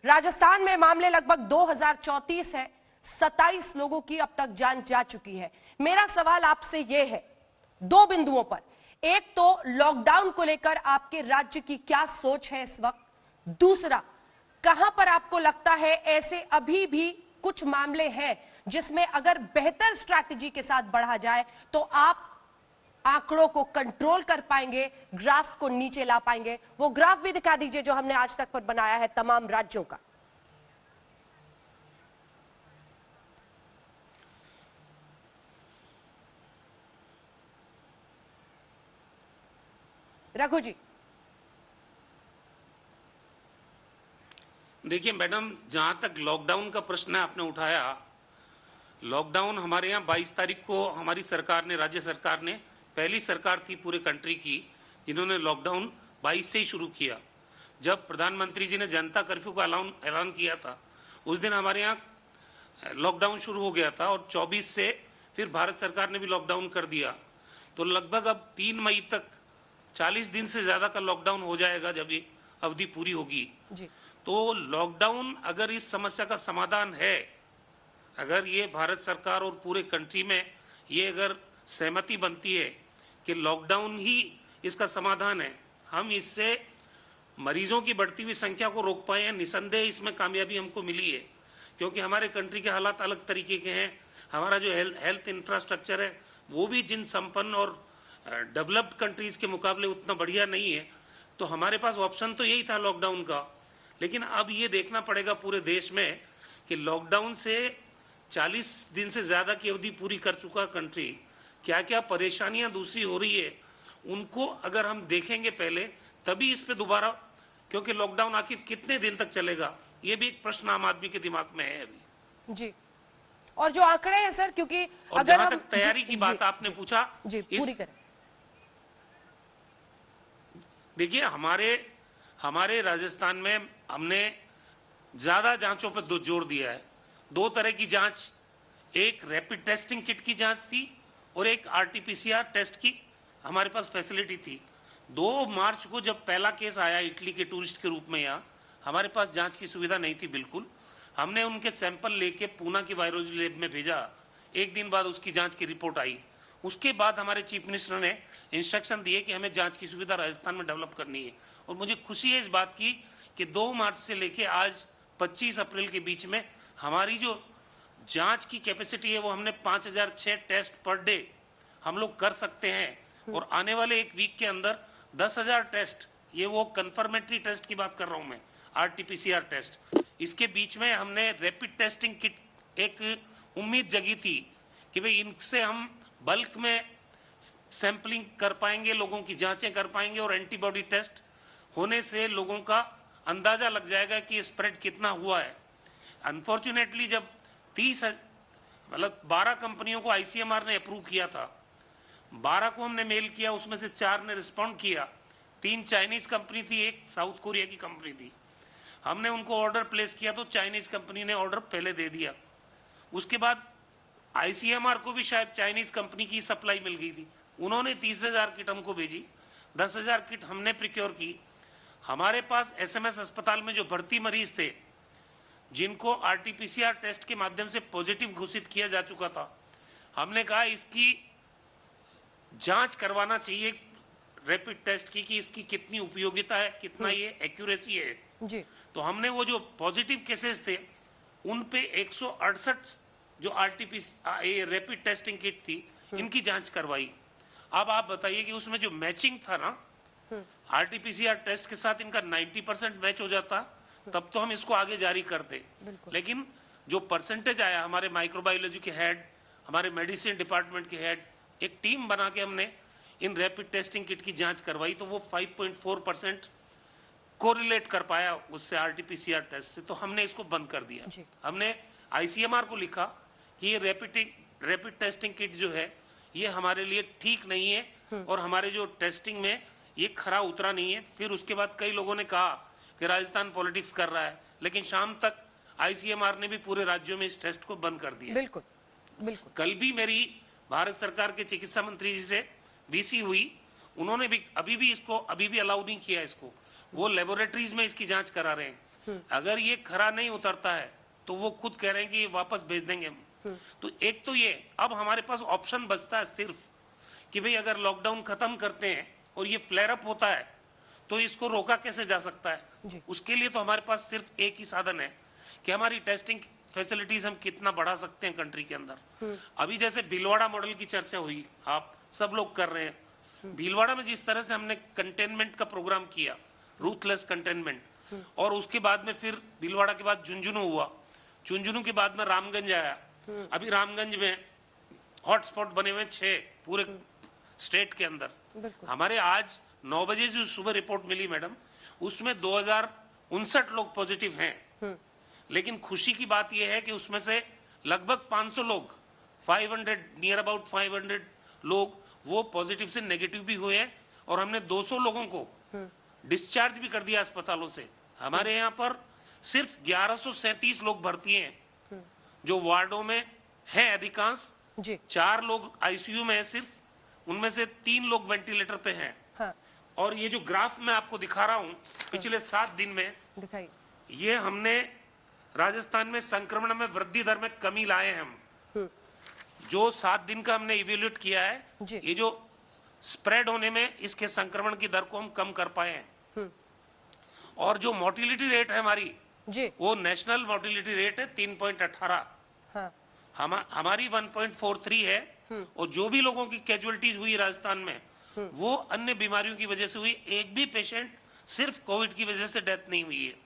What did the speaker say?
राजस्थान में मामले लगभग 2034 है, 27 लोगों की अब तक जान जा चुकी है। मेरा सवाल आपसे यह है दो बिंदुओं पर, एक तो लॉकडाउन को लेकर आपके राज्य की क्या सोच है इस वक्त, दूसरा कहां पर आपको लगता है ऐसे अभी भी कुछ मामले हैं जिसमें अगर बेहतर स्ट्रैटेजी के साथ बढ़ा जाए तो आप आंकड़ों को कंट्रोल कर पाएंगे, ग्राफ को नीचे ला पाएंगे। वो ग्राफ भी दिखा दीजिए जो हमने आज तक पर बनाया है तमाम राज्यों का। रघु जी। देखिए मैडम, जहां तक लॉकडाउन का प्रश्न आपने उठाया, लॉकडाउन हमारे यहाँ 22 तारीख को हमारी सरकार ने, राज्य सरकार ने, पहली सरकार थी पूरे कंट्री की जिन्होंने लॉकडाउन 22 से ही शुरू किया। जब प्रधानमंत्री जी ने जनता कर्फ्यू का ऐलान किया था उस दिन हमारे यहाँ लॉकडाउन शुरू हो गया था और 24 से फिर भारत सरकार ने भी लॉकडाउन कर दिया। तो लगभग अब 3 मई तक 40 दिन से ज्यादा का लॉकडाउन हो जाएगा जब ये अवधि पूरी होगी जी। तो लॉकडाउन अगर इस समस्या का समाधान है, अगर ये भारत सरकार और पूरे कंट्री में ये अगर सहमति बनती है कि लॉकडाउन ही इसका समाधान है, हम इससे मरीजों की बढ़ती हुई संख्या को रोक पाए हैं। निसंदेह इसमें कामयाबी हमको मिली है क्योंकि हमारे कंट्री के हालात अलग तरीके के हैं। हमारा जो हेल्थ इंफ्रास्ट्रक्चर है वो भी जिन संपन्न और डेवलप्ड कंट्रीज के मुकाबले उतना बढ़िया नहीं है। तो हमारे पास ऑप्शन तो यही था लॉकडाउन का, लेकिन अब ये देखना पड़ेगा पूरे देश में कि लॉकडाउन से 40 दिन से ज्यादा की अवधि पूरी कर चुका कंट्री, क्या क्या परेशानियां दूसरी हो रही है उनको अगर हम देखेंगे पहले, तभी इस पे दोबारा, क्योंकि लॉकडाउन आखिर कितने दिन तक चलेगा ये भी एक प्रश्न आम आदमी के दिमाग में है अभी जी। और जो आंकड़े हैं सर, क्योंकि और जहां तक तैयारी की बात आपने पूछा जी, पूरी करें। देखिए हमारे राजस्थान में हमने ज्यादा जांचों पर जोर दिया है। 2 तरह की जांच, एक रैपिड टेस्टिंग किट की जांच थी और एक आरटीपीसीआर टेस्ट की हमारे पास फैसिलिटी थी। 2 मार्च को जब पहला केस आया इटली के टूरिस्ट के रूप में, यहाँ हमारे पास जांच की सुविधा नहीं थी बिल्कुल। हमने उनके सैंपल लेके पूना की वायरोलॉजी लैब में भेजा। 1 दिन बाद उसकी जांच की रिपोर्ट आई। उसके बाद हमारे चीफ मिनिस्टर ने इंस्ट्रक्शन दिए कि हमें जांच की सुविधा राजस्थान में डेवलप करनी है। और मुझे खुशी है इस बात की कि 2 मार्च से लेके आज 25 अप्रैल के बीच में हमारी जो जांच की कैपेसिटी है वो हमने 5006 टेस्ट पर डे हम लोग कर सकते हैं। और आने वाले 1 वीक के अंदर 10,000 टेस्ट, ये वो कंफर्मेटरी टेस्ट की बात कर रहा हूं मैं, आरटीपीसीआर टेस्ट। इसके बीच में हमने रैपिड टेस्टिंग किट, एक उम्मीद जगी थी कि भाई इनसे हम बल्क में सैंपलिंग कर पाएंगे, लोगों की जांचें कर पाएंगे और एंटीबॉडी टेस्ट होने से लोगों का अंदाजा लग जाएगा कि स्प्रेड कितना हुआ है। अनफॉर्चुनेटली जब 12 कंपनियों को आईसीएमआर ने अप्रूव किया था, 12 को हमने मेल किया, उसमें से 4 ने रिस्पॉन्ड किया। 3 चाइनीज कंपनी थी, 1 साउथ कोरिया की कंपनी थी। हमने उनको ऑर्डर प्लेस किया तो चाइनीज कंपनी ने ऑर्डर पहले दे दिया। उसके बाद आईसीएमआर को भी शायद चाइनीज कंपनी की सप्लाई मिल गई थी, उन्होंने 30,000 किट हमको भेजी, 10,000 किट हमने प्रिक्योर की। हमारे पास एसएमएस अस्पताल में जो भर्ती मरीज थे जिनको आरटीपीसीआर टेस्ट के माध्यम से पॉजिटिव घोषित किया जा चुका था, हमने कहा इसकी जांच करवाना चाहिए रैपिड टेस्ट की कि इसकी कितनी उपयोगिता है, कितना ये एक्यूरेसी है जी। तो हमने वो जो पॉजिटिव केसेस थे उन पे 168 जो आरटीपीसीआर रैपिड टेस्टिंग किट थी इनकी जांच करवाई। अब आप बताइए कि उसमें जो मैचिंग था ना, आरटीपीसीआर टेस्ट के साथ इनका 90% मैच हो जाता तब तो हम इसको आगे जारी करते। लेकिन जो परसेंटेज आया, हमारे माइक्रोबायोलॉजी के हेड, हमारे मेडिसिन डिपार्टमेंट के हेड, एक टीम बना के हमने इन रैपिड टेस्टिंग किट की जांच करवाई तो वो 5.4% कोरिलेट कर पाया उससे आरटीपीसीआर टेस्ट से। तो हमने इसको बंद कर दिया। हमने आईसीएमआर को लिखा कि ये रैपिड टेस्टिंग किट जो है ये हमारे लिए ठीक नहीं है और हमारे जो टेस्टिंग में ये खरा उतरा नहीं है। फिर उसके बाद कई लोगों ने कहा कि राजस्थान पॉलिटिक्स कर रहा है, लेकिन शाम तक आईसीएमआर ने भी पूरे राज्यों में इस टेस्ट को बंद कर दिया। बिल्कुल बिल्कुल। कल भी मेरी भारत सरकार के चिकित्सा मंत्री जी से वीसी हुई, उन्होंने भी अभी भी अलाउ नहीं किया इसको, वो लेबोरेटरीज में इसकी जांच करा रहे हैं। अगर ये खरा नहीं उतरता है तो वो खुद कह रहे हैं कि ये वापस भेज देंगे हम। तो एक तो ये, अब हमारे पास ऑप्शन बचता है सिर्फ कि भाई अगर लॉकडाउन खत्म करते हैं और ये फ्लेयर अप होता है तो इसको रोका कैसे जा सकता है। उसके लिए तो हमारे पास सिर्फ एक ही साधन है कि हमारी टेस्टिंग फैसिलिटीज हम कितना बढ़ा सकते हैं कंट्री के अंदर। अभी जैसे भीलवाड़ा मॉडल की चर्चा हुई, आप सब लोग कर रहे हैं। भीलवाड़ा में जिस तरह से हमने कंटेनमेंट का प्रोग्राम किया, रूथलेस कंटेनमेंट, और उसके बाद में फिर भीलवाड़ा के बाद झुंझुनू हुआ, झुंझुनू के बाद में रामगंज आया। अभी रामगंज में हॉटस्पॉट बने हुए 6 पूरे स्टेट के अंदर। हमारे आज 9 बजे जो सुबह रिपोर्ट मिली मैडम, उसमें 2059 लोग पॉजिटिव हैं। लेकिन खुशी की बात यह है कि उसमें से लगभग 500 लोग, 500 नियर अबाउट 500 लोग वो पॉजिटिव से नेगेटिव भी हुए हैं, और हमने 200 लोगों को डिस्चार्ज भी कर दिया अस्पतालों से। हमारे यहाँ पर सिर्फ 1137 लोग भर्ती हैं जो वार्डों में हैं अधिकांश। 4 लोग आईसीयू में है सिर्फ, उनमें से 3 लोग वेंटिलेटर पे हैं। हाँ। और ये जो ग्राफ मैं आपको दिखा रहा हूँ पिछले 7 दिन में, ये हमने राजस्थान में संक्रमण में वृद्धि दर में कमी लाए हैं हम। जो 7 दिन का हमने इवेल्युएट किया है, ये जो स्प्रेड होने में इसके संक्रमण की दर को हम कम कर पाए हैं। और जो मोर्टिलिटी रेट है हमारी, वो नेशनल मोर्टिलिटी रेट है 3.18। हाँ। हमारी 1.43 है। और जो भी लोगों की कैजुअलिटीज हुई राजस्थान में, वो अन्य बीमारियों की वजह से हुई। एक भी पेशेंट सिर्फ कोविड की वजह से डेथ नहीं हुई है।